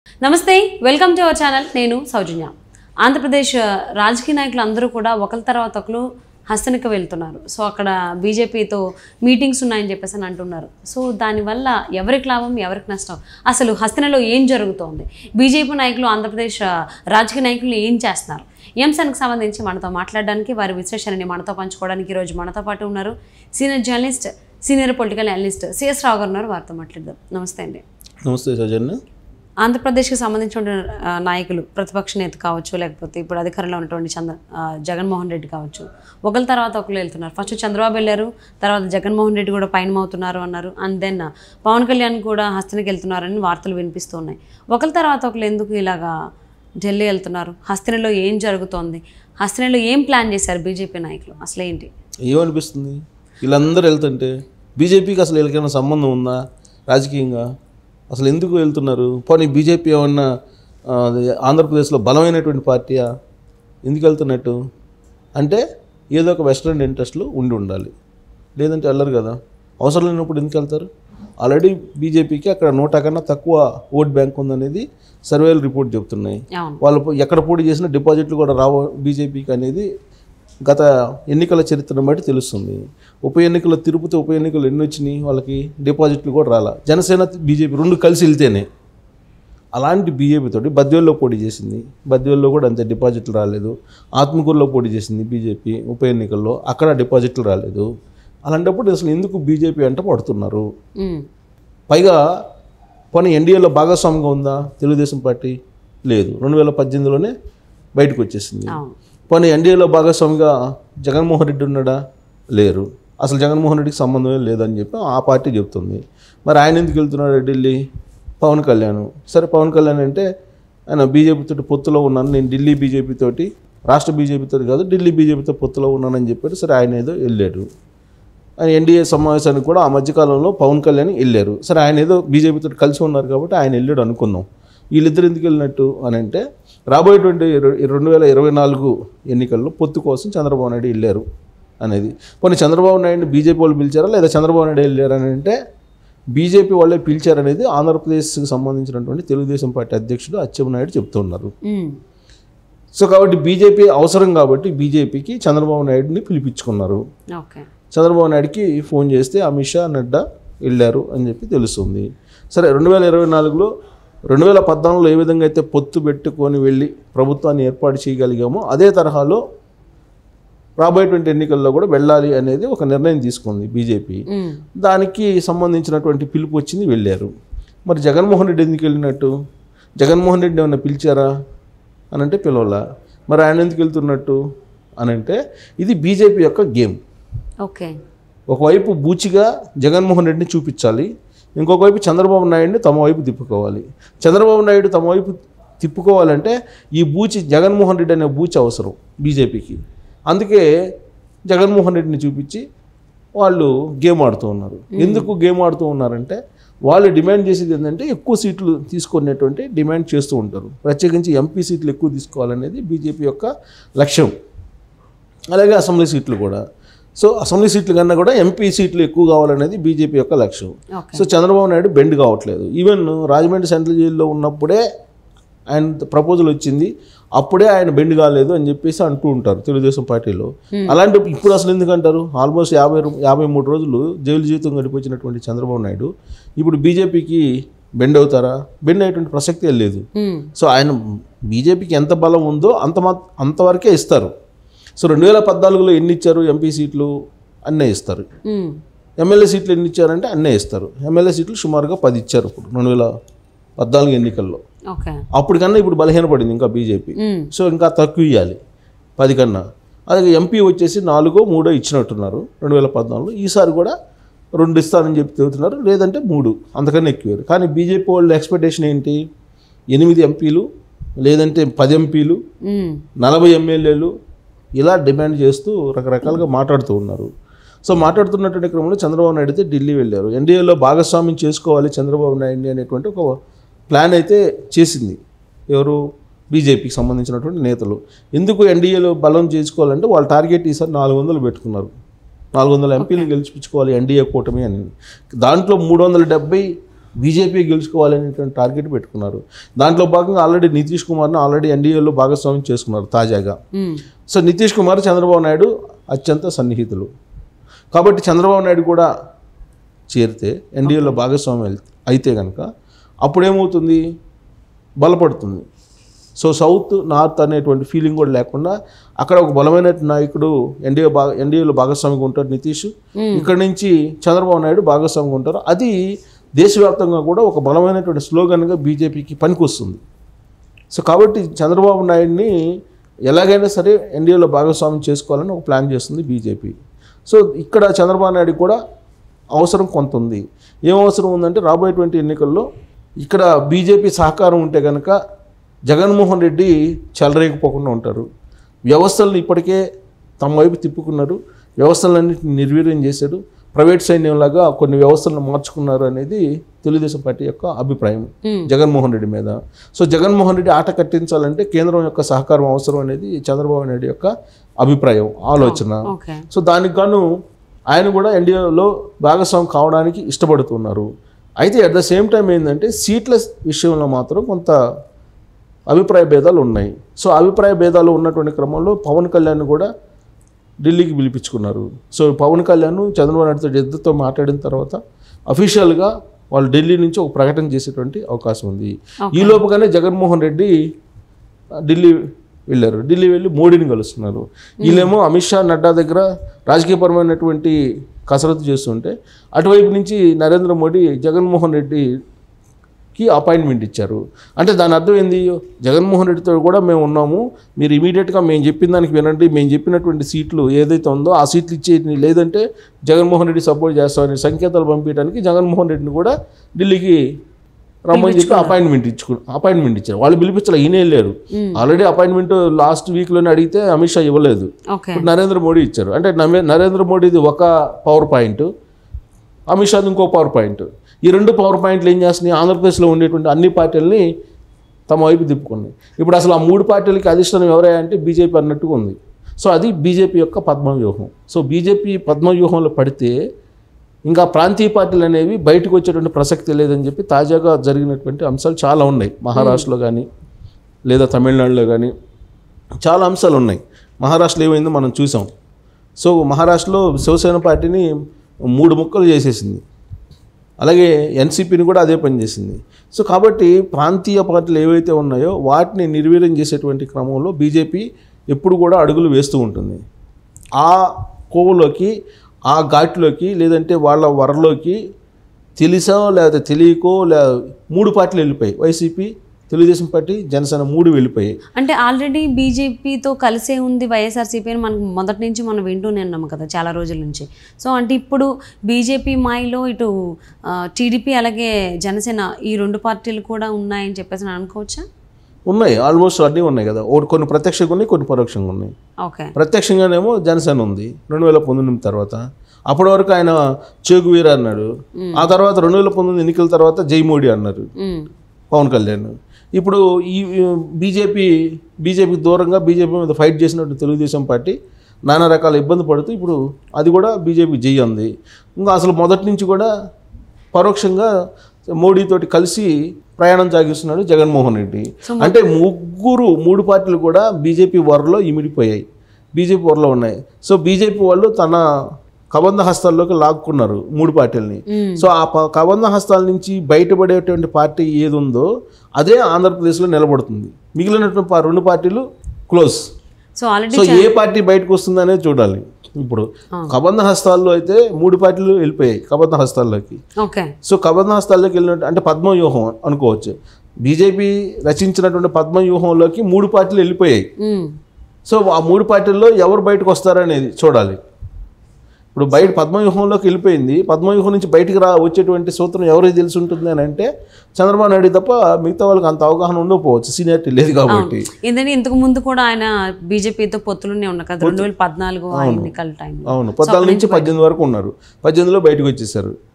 నమస్తే, welcome to our channel. నేను సౌజన్య. ఆంధ్రప్రదేశ్ రాజకీయ నాయకులు అందరూ కూడా ఒకరి తర్వాత ఒకరు హస్తనికి వెళ్తున్నారు. సో అక్కడ బీజేపీతో మీటింగ్స్ ఉన్నాయని చెప్పేసి అని అంటున్నారు. సో దానివల్ల ఎవరికి లాభం, ఎవరికి నష్టం, అసలు హస్తనలో ఏం జరుగుతోంది, బీజేపీ నాయకులు ఆంధ్రప్రదేశ్ రాజకీయ నాయకులు ఏం చేస్తున్నారు, ఈ అంశానికి సంబంధించి మనతో మాట్లాడడానికి, వారి విశ్లేషణని మనతో పంచుకోవడానికి ఈరోజు మనతో పాటు ఉన్నారు senior journalist, senior political analyst C S Rao ఉన్నారు. వారితో మాట్లాడదాం. నమస్తే అండి. నమస్తే సౌజన్య. ఆంధ్రప్రదేశ్కి సంబంధించిన నాయకులు, ప్రతిపక్ష నేత కావచ్చు, లేకపోతే ఇప్పుడు అధికారంలో ఉన్నటువంటి జగన్మోహన్ రెడ్డి కావచ్చు, ఒకరి తర్వాత ఒకరు వెళ్తున్నారు. ఫస్ట్ చంద్రబాబు వెళ్ళారు, తర్వాత జగన్మోహన్ రెడ్డి కూడా పైన అవుతున్నారు అన్నారు. అండ్ దెన్ పవన్ కళ్యాణ్ కూడా హస్తనికి వెళ్తున్నారని వార్తలు వినిపిస్తున్నాయి. ఒకరి తర్వాత ఒకరు ఎందుకు ఇలాగా ఢిల్లీ వెళ్తున్నారు? హస్తనిలో ఏం జరుగుతోంది? హస్తనిలో ఏం ప్లాన్ చేశారు బీజేపీ నాయకులు? అసలు ఏంటి ఏమనిపిస్తుంది వీళ్ళందరూ వెళ్తుంటే? బీజేపీకి అసలు వీళ్ళకైనా సంబంధం ఉందా రాజకీయంగా? అసలు ఎందుకు వెళ్తున్నారు? పోనీ బీజేపీ ఏమన్నా ఆంధ్రప్రదేశ్లో బలమైనటువంటి పార్టీయా? ఎందుకు వెళ్తున్నట్టు అంటే ఏదో ఒక వెస్ట్రన్ ఇంట్రెస్ట్లు ఉండాలి, లేదంటే వెళ్ళరు కదా. అవసరం లేనప్పుడు ఎందుకు వెళ్తారు? ఆల్రెడీ బీజేపీకి అక్కడ 100 కన్నా తక్కువ ఓట్ బ్యాంక్ ఉందనేది సర్వేలు రిపోర్ట్ చెప్తున్నాయి. వాళ్ళు ఎక్కడ పోటీ చేసినా డిపాజిట్లు కూడా రావు బీజేపీకి అనేది గత ఎన్నికల చరిత్రను బట్టి తెలుస్తుంది. ఉప ఎన్నికలు, తిరుపతి ఉప ఎన్నికలు ఎన్ని వచ్చినాయి, వాళ్ళకి డిపాజిట్లు కూడా రాలా. జనసేన బీజేపీ రెండు కలిసి వెళ్తేనే. అలాంటి బీజేపీ తోటి బద్వేల్లో పోటీ చేసింది, బద్వేల్లో కూడా అంతే డిపాజిట్లు రాలేదు. ఆత్మకూరులో పోటీ చేసింది బీజేపీ ఉప ఎన్నికల్లో, అక్కడ డిపాజిట్లు రాలేదు. అలాంటప్పుడు అసలు ఎందుకు బీజేపీ అంటే పడుతున్నారు? పైగా పోనీ ఎన్డీఏలో భాగస్వామిగా ఉందా తెలుగుదేశం పార్టీ? లేదు, 2018లోనే బయటకు వచ్చేసింది. పోనీ ఎన్డీఏలో భాగస్వామిగా జగన్మోహన్ రెడ్డి ఉన్నాడా? లేరు, అసలు జగన్మోహన్ రెడ్డికి సంబంధమే లేదని చెప్పి ఆ పార్టీ చెప్తుంది. మరి ఆయన ఎందుకు వెళ్తున్నాడు ఢిల్లీ? పవన్ కళ్యాణ్. సరే, పవన్ కళ్యాణ్ అంటే ఆయన బీజేపీతో పొత్తులో ఉన్నాను, నేను ఢిల్లీ బీజేపీతోటి, రాష్ట్ర బీజేపీతో కాదు ఢిల్లీ బీజేపీతో పొత్తులో ఉన్నానని చెప్పాడు. సరే, ఆయన ఏదో వెళ్ళాడు. ఆయన ఎన్డీఏ సమావేశానికి కూడా ఆ మధ్యకాలంలో పవన్ కళ్యాణ్ వెళ్ళారు. సరే, ఆయన ఏదో బీజేపీతో కలిసి ఉన్నారు కాబట్టి ఆయన వెళ్ళాడు అనుకుందాం. వీళ్ళిద్దరు ఎందుకు వెళ్ళినట్టు అని అంటే, రాబోయేటువంటి 2024 ఎన్నికల్లో పొత్తు కోసం చంద్రబాబు నాయుడు వెళ్ళారు అనేది. కొన్ని చంద్రబాబు నాయుడిని బీజేపీ వాళ్ళు పిలిచారా, లేదా చంద్రబాబు నాయుడు వెళ్ళారని అంటే బీజేపీ వాళ్ళే పిలిచారనేది ఆంధ్రప్రదేశ్కి సంబంధించినటువంటి తెలుగుదేశం పార్టీ అధ్యక్షుడు అచ్చెన్నాయుడు చెప్తున్నారు. సో కాబట్టి బీజేపీ అవసరం కాబట్టి బీజేపీకి చంద్రబాబు నాయుడిని పిలిపించుకున్నారు. చంద్రబాబు నాయుడికి ఫోన్ చేస్తే అమిత్ షా, నడ్డా వెళ్ళారు అని చెప్పి తెలుస్తుంది. సరే, 2024లో 2014లో ఏ విధంగా అయితే పొత్తు పెట్టుకొని వెళ్ళి ప్రభుత్వాన్ని ఏర్పాటు చేయగలిగామో అదే తరహాలో రాబోయేటువంటి ఎన్నికల్లో కూడా వెళ్ళాలి అనేది ఒక నిర్ణయం తీసుకుంది బీజేపీ. దానికి సంబంధించినటువంటి పిలుపు వచ్చింది, వెళ్ళారు. మరి జగన్మోహన్ రెడ్డి ఎందుకు వెళ్ళినట్టు? జగన్మోహన్ రెడ్డి ఏమన్నా పిలిచారా అని అంటే పిలవలా. మరి ఆయన ఎందుకు వెళ్తున్నట్టు అని అంటే ఇది బీజేపీ యొక్క గేమ్. ఒకవైపు బూచిగా జగన్మోహన్ రెడ్డిని చూపించాలి, ఇంకొక వైపు చంద్రబాబు నాయుడిని తమ వైపు తిప్పుకోవాలి. చంద్రబాబు నాయుడు తమ వైపు తిప్పుకోవాలంటే ఈ బూచి జగన్మోహన్ రెడ్డి అనే బూచి అవసరం బీజేపీకి. అందుకే జగన్మోహన్ రెడ్డిని చూపించి వాళ్ళు గేమ్ ఆడుతూ ఉన్నారు. ఎందుకు గేమ్ ఆడుతూ ఉన్నారంటే వాళ్ళు డిమాండ్ చేసేది ఏంటంటే ఎక్కువ సీట్లు తీసుకునేటువంటి డిమాండ్ చేస్తూ ఉంటారు. ప్రత్యేకించి ఎంపీ సీట్లు ఎక్కువ తీసుకోవాలనేది బీజేపీ యొక్క లక్ష్యం. అలాగే అసెంబ్లీ సీట్లు కూడా. సో అసెంబ్లీ సీట్లు కన్నా కూడా ఎంపీ సీట్లు ఎక్కువ కావాలనేది బీజేపీ యొక్క లక్ష్యం. సో చంద్రబాబు నాయుడు బెండ్ కావట్లేదు. ఈవెన్ రాజమండ్రి సెంట్రల్ జైల్లో ఉన్నప్పుడే ఆయన ప్రపోజల్ వచ్చింది, అప్పుడే ఆయన బెండ్ కాలేదు అని చెప్పేసి అంటూ ఉంటారు తెలుగుదేశం పార్టీలో. అలాంటి ఇప్పుడు అసలు ఎందుకంటారు? ఆల్మోస్ట్ 53 రోజులు జైలు జీవితం గడిపించినటువంటి చంద్రబాబు నాయుడు ఇప్పుడు బీజేపీకి బెండ్ అవుతారా? బెండ్ అయ్యేటువంటి ప్రసక్తే లేదు. సో ఆయన బీజేపీకి ఎంత బలం ఉందో అంతవరకే ఇస్తారు. సో 2014లో ఎన్ని ఇచ్చారు ఎంపీ సీట్లు? అన్నీ ఇస్తారు. ఎమ్మెల్యే సీట్లు ఎన్ని ఇచ్చారంటే అన్నీ ఇస్తారు. ఎమ్మెల్యే సీట్లు సుమారుగా 10 ఇచ్చారు ఇప్పుడు 2014 ఎన్నికల్లో. అప్పటికన్నా ఇప్పుడు బలహీనపడింది ఇంకా బీజేపీ. సో ఇంకా తక్కువ ఇవ్వాలి 10 కన్నా. అలాగే ఎంపీ వచ్చేసి 4-3 ఇచ్చినట్టున్నారు 2014లో. ఈసారి కూడా 2 ఇస్తారని చెప్పి చెబుతున్నారు, లేదంటే 3, అంతకన్నా ఎక్కువ. కానీ బీజేపీ వాళ్ళ ఎక్స్పెక్టేషన్ ఏంటి? 8 ఎంపీలు, లేదంటే 10 ఎంపీలు, 40 ఎమ్మెల్యేలు, ఇలా డిమాండ్ చేస్తూ రకరకాలుగా మాట్లాడుతూ ఉన్నారు. సో మాట్లాడుతున్నటువంటి క్రమంలో చంద్రబాబు నాయుడు అయితే ఢిల్లీ వెళ్ళారు. ఎన్డీఏలో భాగస్వామ్యం చేసుకోవాలి చంద్రబాబు నాయుడిని అనేటువంటి ఒక ప్లాన్ అయితే చేసింది ఎవరు? బీజేపీకి సంబంధించినటువంటి నేతలు. ఎందుకు ఎన్డీఏలో బలం చేసుకోవాలంటే వాళ్ళ టార్గెట్ ఈసారి 400 పెట్టుకున్నారు. 400 ఎంపీలు గెలిపించుకోవాలి ఎన్డీఏ కూటమి అని. దాంట్లో 370 బీజేపీ గెలుచుకోవాలనేటువంటి టార్గెట్ పెట్టుకున్నారు. దాంట్లో భాగంగా ఆల్రెడీ నితీష్ కుమార్ని ఆల్రెడీ ఎన్డీఏలో భాగస్వామ్యం చేసుకున్నారు తాజాగా. సో నితీష్ కుమార్ చంద్రబాబు నాయుడు అత్యంత సన్నిహితులు కాబట్టి చంద్రబాబు నాయుడు కూడా చేరితే ఎన్డీఏలో భాగస్వామ్యం అయితే కనుక అప్పుడేమవుతుంది, బలపడుతుంది. సో సౌత్ నార్త్ అనేటువంటి ఫీలింగ్ కూడా లేకుండా అక్కడ ఒక బలమైన నాయకుడు ఎన్డీఏలో భాగస్వామిగా ఉంటారు నితీష్, ఇక్కడ నుంచి చంద్రబాబు నాయుడు భాగస్వామిగా ఉంటారు. అది దేశవ్యాప్తంగా కూడా ఒక బలమైనటువంటి స్లోగన్గా బీజేపీకి పనికొస్తుంది. సో కాబట్టి చంద్రబాబు నాయుడిని ఎలాగైనా సరే ఎన్డీఏలో భాగస్వామ్యం చేసుకోవాలని ఒక ప్లాన్ చేస్తుంది బీజేపీ. సో ఇక్కడ చంద్రబాబు నాయుడు కూడా అవసరం కొంత ఉంది. ఏం అవసరం ఉందంటే రాబోయేటువంటి ఎన్నికల్లో ఇక్కడ బీజేపీ సహకారం ఉంటే కనుక జగన్మోహన్ రెడ్డి చెలరేగిపోకుండా ఉంటారు. వ్యవస్థలను ఇప్పటికే తమ వైపు తిప్పుకున్నారు, వ్యవస్థలన్నింటినీ నిర్వీర్యం చేశారు, ప్రైవేట్ సైన్యంలాగా కొన్ని వ్యవస్థలను మార్చుకున్నారు అనేది తెలుగుదేశం పార్టీ యొక్క అభిప్రాయం జగన్మోహన్ రెడ్డి మీద. సో జగన్మోహన్ రెడ్డి ఆట కట్టించాలంటే కేంద్రం యొక్క సహకారం అవసరం అనేది చంద్రబాబు నాయుడు యొక్క అభిప్రాయం, ఆలోచన. సో దానికి గాను ఆయన కూడా ఎన్డీఏలో భాగస్వామి కావడానికి ఇష్టపడుతున్నారు. అయితే అట్ ద సేమ్ టైం ఏంటంటే సీట్ల విషయంలో మాత్రం కొంత అభిప్రాయ భేదాలు ఉన్నాయి. సో అభిప్రాయ భేదాలు ఉన్నటువంటి క్రమంలో పవన్ కళ్యాణ్ కూడా ఢిల్లీకి పిలిపించుకున్నారు. సో పవన్ కళ్యాణ్ చంద్రబాబు నాయుడుతో ఇద్దరితో మాట్లాడిన తర్వాత అఫీషియల్గా వాళ్ళు ఢిల్లీ నుంచి ఒక ప్రకటన చేసేటువంటి అవకాశం ఉంది. ఈ లోపుగానే జగన్మోహన్ రెడ్డి ఢిల్లీ వెళ్ళారు. ఢిల్లీ వెళ్ళి మోడీని కలుస్తున్నారు. వీళ్ళేమో అమిత్ షా, నడ్డా దగ్గర రాజకీయపరమైనటువంటి కసరత్తు చేస్తుంటే అటువైపు నుంచి నరేంద్ర మోడీ జగన్మోహన్ రెడ్డికి అపాయింట్మెంట్ ఇచ్చారు. అంటే దాని అర్థం ఏంది, జగన్మోహన్ రెడ్డితో కూడా మేము ఉన్నాము, మీరు ఇమీడియట్గా మేము చెప్పిన దానికి వినండి, మేము చెప్పినటువంటి సీట్లు ఏదైతే ఉందో ఆ సీట్లు ఇచ్చేది, లేదంటే జగన్మోహన్ రెడ్డి సపోర్ట్ చేస్తామని సంకేతాలు పంపించడానికి జగన్మోహన్ రెడ్డిని కూడా ఢిల్లీకి రమ్మని చెప్పి అపాయింట్మెంట్ ఇచ్చారు. వాళ్ళు పిలిపించాలి, ఈయన వెళ్ళారు. ఆల్రెడీ అపాయింట్మెంట్ లాస్ట్ వీక్లోనే అడిగితే అమిత్ షా ఇవ్వలేదు, ఇప్పుడు నరేంద్ర మోడీ ఇచ్చారు. అంటే నరేంద్ర మోడీది ఒక పవర్ పాయింట్, అమిత్ షాది ఇంకో పవర్ పాయింట్. ఈ రెండు పవర్ పాయింట్లు ఏం చేస్తున్నాయి, ఆంధ్రప్రదేశ్లో ఉండేటువంటి అన్ని పార్టీలని తమ వైపు తిప్పుకున్నాయి. ఇప్పుడు అసలు ఆ మూడు పార్టీలకి అధిష్టానం ఎవరయ్యా అంటే బీజేపీ అన్నట్టుగా ఉంది. సో అది బీజేపీ యొక్క పద్మవ్యూహం. సో బీజేపీ పద్మవ్యూహంలో పడితే ఇంకా ప్రాంతీయ పార్టీలు అనేవి బయటకు వచ్చేటువంటి ప్రసక్తి లేదని చెప్పి తాజాగా జరిగినటువంటి అంశాలు చాలా ఉన్నాయి. మహారాష్ట్రలో కానీ లేదా తమిళనాడులో కానీ చాలా అంశాలు ఉన్నాయి. మహారాష్ట్రలో ఏమైందో మనం చూసాం. సో మహారాష్ట్రలో శివసేన పార్టీని 3 ముక్కలు చేసేసింది, అలాగే ఎన్సీపీని కూడా అదే పని చేసింది. సో కాబట్టి ప్రాంతీయ పార్టీలు ఏవైతే ఉన్నాయో వాటిని నిర్వీర్యం చేసేటువంటి క్రమంలో బీజేపీ ఎప్పుడు కూడా అడుగులు వేస్తూ ఉంటుంది. ఆ కోవలోకి, ఆ ఘాట్లోకి, లేదంటే వాళ్ళ వరలోకి తెలిసో లేదా తెలియకో 3 పార్టీలు వెళ్ళిపోయాయి. వైసీపీ, తెలుగుదేశం పార్టీ, జనసేన 3 వెళ్ళిపోయాయి. అంటే ఆల్రెడీ బీజేపీతో కలిసే ఉంది వైఎస్ఆర్సీపీ అని మనకు మొదటి నుంచి మనం వింటూనే ఉన్నాము కదా చాలా రోజుల నుంచి. సో అంటే ఇప్పుడు బీజేపీ మాయలో ఇటు టీడీపీ అలాగే జనసేన ఈ 2 పార్టీలు కూడా ఉన్నాయని చెప్పేసి అనుకోవచ్చా? ఉన్నాయి, ఆల్మోస్ట్ అన్నీ ఉన్నాయి కదా. కొన్ని ప్రత్యక్షంగా ఉన్నాయి, కొన్ని పరోక్షంగా ఉన్నాయి. ఓకే, ప్రత్యక్షంగానేమో జనసేన ఉంది 2019 తర్వాత. అప్పటి వరకు ఆయన చేగువీర అన్నాడు. ఆ తర్వాత 2019 ఎన్నికల తర్వాత జై మోడీ అన్నారు పవన్ కళ్యాణ్. ఇప్పుడు ఈ బీజేపీకి దూరంగా బీజేపీ మీద ఫైట్ చేసినట్టు తెలుగుదేశం పార్టీ నానా రకాల ఇబ్బంది పడుతూ ఇప్పుడు అది కూడా బీజేపీ జై అంది. ఇంకా అసలు మొదటి నుంచి కూడా పరోక్షంగా మోడీతోటి కలిసి ప్రయాణం సాగిస్తున్నాడు జగన్మోహన్ రెడ్డి. అంటే 3 పార్టీలు కూడా బీజేపీ వరలో ఇమిడిపోయాయి, బీజేపీ వరలో ఉన్నాయి. సో బీజేపీ వాళ్ళు తన కబంధ హస్తాల్లోకి లాక్కున్నారు 3 పార్టీలని. సో ఆ కబంధ హస్తాల నుంచి బయటపడేటువంటి పార్టీ ఏది ఉందో అదే ఆంధ్రప్రదేశ్లో నిలబడుతుంది. మిగిలినటువంటి 2 పార్టీలు క్లోజ్. సో ఏ పార్టీ బయటకు వస్తుంది అనేది చూడాలి. ఇప్పుడు కబంధ హస్తాల్లో అయితే 3 పార్టీలు వెళ్ళిపోయాయి కబంధ హస్తాల్లోకి. సో కబంధ హస్తాల్లోకి వెళ్ళినట్టు అంటే పద్మవ్యూహం అనుకోవచ్చు. బీజేపీ రచించినటువంటి పద్మవ్యూహంలోకి 3 పార్టీలు వెళ్ళిపోయాయి. సో ఆ 3 పార్టీల్లో ఎవరు బయటకు వస్తారనేది చూడాలి. ఇప్పుడు బయట పద్మవ్యూహంలోకి వెళ్ళిపోయింది, పద్మవ్యూహం నుంచి బయటికి వచ్చేటువంటి సూత్రం ఎవరికి తెలిసి ఉంటుంది అని అంటే చంద్రబాబు నాయుడు తప్ప మిగతా వాళ్ళకి అంత అవగాహన ఉండకపోవచ్చు, సీనియారిటీ లేదు కాబట్టి. ఏంటంటే ఇంతకు ముందు కూడా ఆయన బీజేపీతో పొత్తులునే ఉన్నారు కదా 2014 ఎన్నికల టైం. అవును, 14 నుంచి 18 వరకు ఉన్నారు, 18లో బయటకు వచ్చేసారు.